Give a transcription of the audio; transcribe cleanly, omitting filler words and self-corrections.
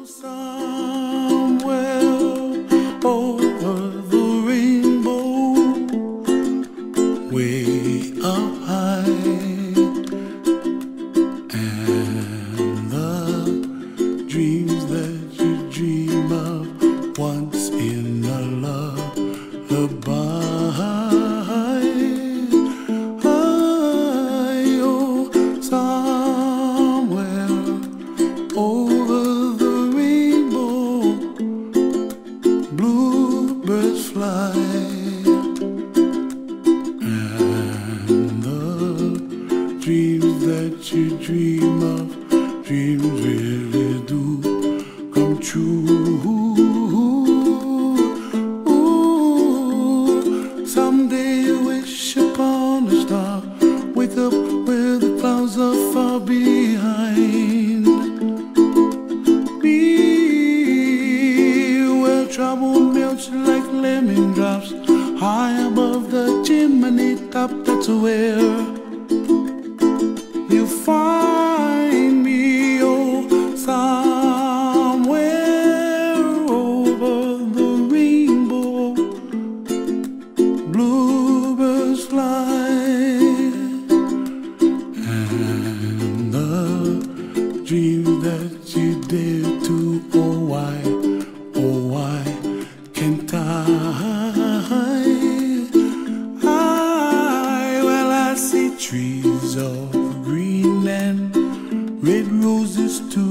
Somewhere over the rainbow, way up high, and the dreams that you dream of once in a lullaby. Oh, somewhere over the rainbow, bluebirds fly, and the dreams that you dream of, dreams really do come true. Ooh, someday you wish upon a star, wake up where the clouds are far behind. Be where trouble melts like lemon drops, high above the chimney top. That's where you find me. Oh, somewhere over the rainbow, bluebirds fly, and the dreams that you dare to, oh why can't I? Well, I see trees of green and red roses too.